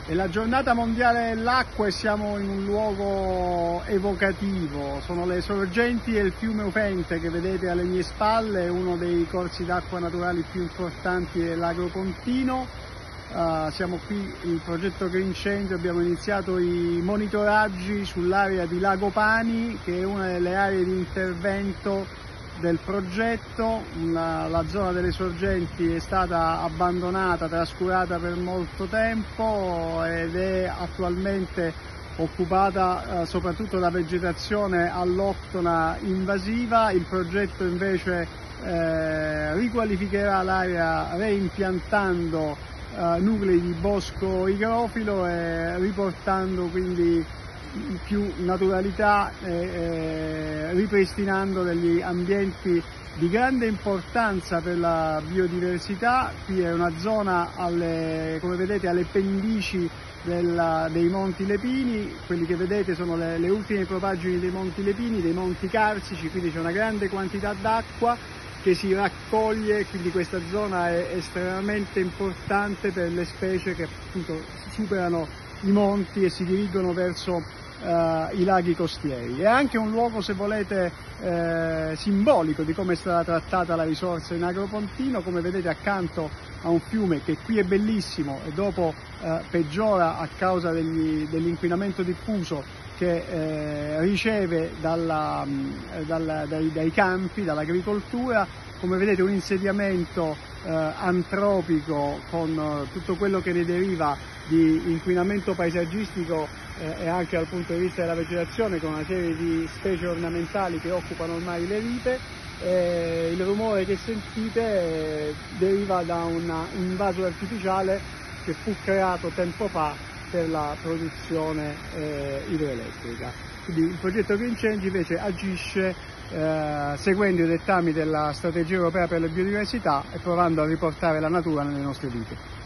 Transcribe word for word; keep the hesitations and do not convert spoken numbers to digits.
È la giornata mondiale dell'acqua e siamo in un luogo evocativo. Sono le sorgenti e il fiume Ufente che vedete alle mie spalle, uno dei corsi d'acqua naturali più importanti dell'Agropontino. Uh, siamo qui il progetto Green Change, abbiamo iniziato i monitoraggi sull'area di Lago Pani, che è una delle aree di intervento del progetto. La, la zona delle sorgenti è stata abbandonata, trascurata per molto tempo ed è attualmente occupata eh, soprattutto da vegetazione alloctona invasiva. Il progetto invece eh, riqualificherà l'area reimpiantando eh, nuclei di bosco igrofilo e riportando quindi più naturalità e, e ripristinando degli ambienti di grande importanza per la biodiversità. Qui è una zona, alle, come vedete, alle pendici della, dei Monti Lepini. Quelli che vedete sono le, le ultime propaggini dei Monti Lepini, dei Monti Carsici, quindi c'è una grande quantità d'acqua che si raccoglie, quindi questa zona è estremamente importante per le specie che appunto superano i monti e si dirigono verso Uh, i laghi costieri. È anche un luogo, se volete, eh, simbolico di come è stata trattata la risorsa in Agropontino. Come vedete, accanto a un fiume che qui è bellissimo e dopo eh, peggiora a causa degli, dell'inquinamento diffuso che eh, riceve dalla, dalla, dai, dai campi, dall'agricoltura. Come vedete, un insediamento eh, antropico con eh, tutto quello che ne deriva di inquinamento paesaggistico eh, e anche dal punto di vista della vegetazione, con una serie di specie ornamentali che occupano ormai le ripe. Eh, il rumore che sentite eh, deriva da un invaso artificiale che fu creato tempo fa per la produzione eh, idroelettrica. Quindi il progetto Green Change invece agisce eh, seguendo i dettami della strategia europea per la biodiversità e provando a riportare la natura nelle nostre vite.